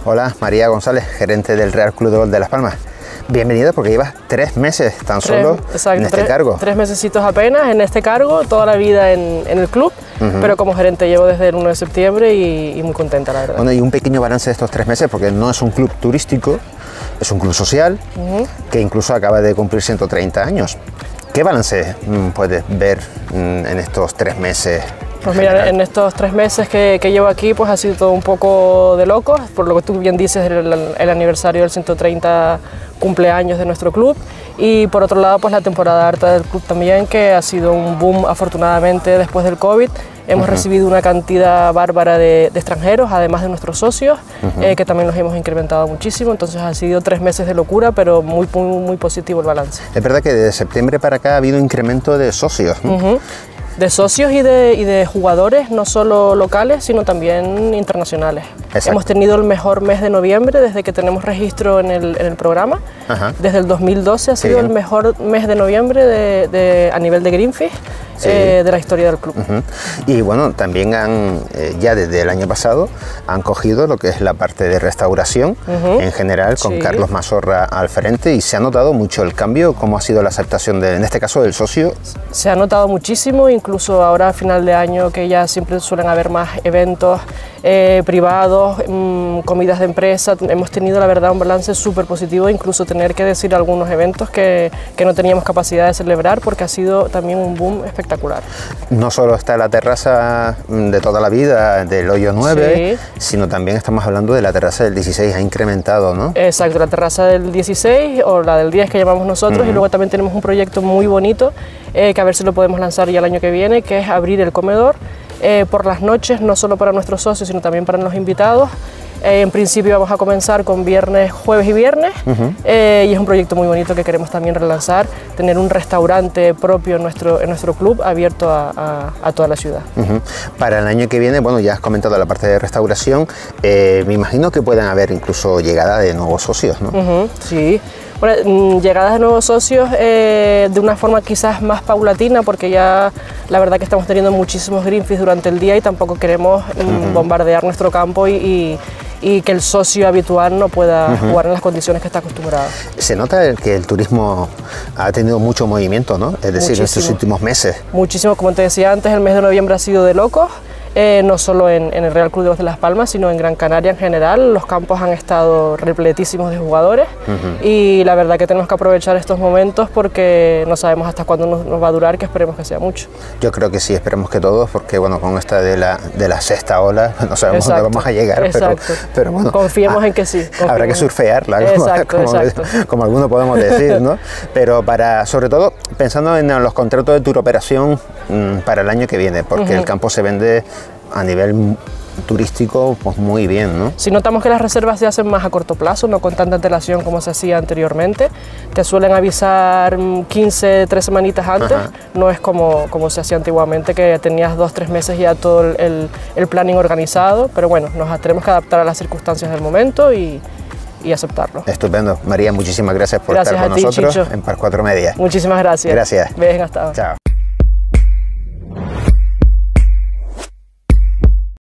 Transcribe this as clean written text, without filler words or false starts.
Hola, María González, gerente del Real Club de Golf de Las Palmas. Bienvenida porque llevas 3 meses tan solo en este cargo. 3 mesecitos apenas en este cargo, toda la vida en el club, pero como gerente llevo desde el 1 de septiembre y muy contenta, la verdad. Bueno, y un pequeño balance de estos 3 meses, porque no es un club turístico, es un club social que incluso acaba de cumplir 130 años. ¿Qué balance puedes ver en estos 3 meses? Pues mira, en estos 3 meses que llevo aquí, pues ha sido todo un poco de locos, por lo que tú bien dices, el aniversario del 130 cumpleaños de nuestro club, y por otro lado, pues la temporada alta del club también, que ha sido un boom afortunadamente después del COVID. Hemos recibido una cantidad bárbara de extranjeros, además de nuestros socios, que también los hemos incrementado muchísimo. Entonces ha sido 3 meses de locura, pero muy positivo el balance. Es verdad que de septiembre para acá ha habido incremento de socios, ¿no? De socios y de jugadores, no solo locales, sino también internacionales. Exacto. Hemos tenido el mejor mes de noviembre desde que tenemos registro en el programa. Desde el 2012 ha sido el mejor mes de noviembre a nivel de Greenfish de la historia del club. Y bueno, también ya desde el año pasado han cogido lo que es la parte de restauración en general, con Carlos Mazorra al frente, y se ha notado mucho el cambio. ¿Cómo ha sido la aceptación en este caso del socio? Se ha notado muchísimo, incluso ahora a final de año, que ya siempre suelen haber más eventos privados, comidas de empresa. Hemos tenido, la verdad, un balance súper positivo, incluso tener que decir algunos eventos que no teníamos capacidad de celebrar, porque ha sido también un boom espectacular. No solo está la terraza de toda la vida del hoyo 9, sino también estamos hablando de la terraza del 16, ha incrementado, ¿no? Exacto, la terraza del 16 o la del 10 que llamamos nosotros, y luego también tenemos un proyecto muy bonito que a ver si lo podemos lanzar ya el año que viene, que es abrir el comedor por las noches, no solo para nuestros socios, sino también para los invitados. En principio vamos a comenzar con viernes, jueves y viernes, y es un proyecto muy bonito que queremos también relanzar, tener un restaurante propio en nuestro club abierto a toda la ciudad. Para el año que viene, bueno, ya has comentado la parte de restauración, me imagino que puedan haber incluso llegada de nuevos socios, ¿no? Sí. Bueno, llegadas de nuevos socios de una forma quizás más paulatina, porque ya la verdad que estamos teniendo muchísimos Greenfish durante el día y tampoco queremos bombardear nuestro campo y que el socio habitual no pueda jugar en las condiciones que está acostumbrado. Se nota que el turismo ha tenido mucho movimiento, ¿no? Es decir, en estos últimos meses. Muchísimo, como te decía antes, el mes de noviembre ha sido de locos. No solo en el Real Club de Golf de Las Palmas, sino en Gran Canaria en general. Los campos han estado repletísimos de jugadores y la verdad que tenemos que aprovechar estos momentos porque no sabemos hasta cuándo nos va a durar, que esperemos que sea mucho. Yo creo que sí, esperemos que todos, porque bueno, con esta de la sexta ola no sabemos dónde vamos a llegar, pero bueno, confiemos en que sí. Habrá que surfearla, como algunos podemos decir, ¿no? Pero sobre todo pensando en los contratos de tour operación para el año que viene, porque el campo se vende a nivel turístico pues muy bien, ¿no? Si notamos que las reservas se hacen más a corto plazo, no con tanta antelación como se hacía anteriormente, te suelen avisar 15, 3 semanitas antes, no es como se hacía antiguamente, que tenías 2, 3 meses ya todo el planning organizado, pero bueno, nos tenemos que adaptar a las circunstancias del momento y aceptarlo. Estupendo. María, muchísimas gracias por estar con nosotros en Par 4 Media. Muchísimas gracias. Gracias. Venga, hasta ahora. Chao.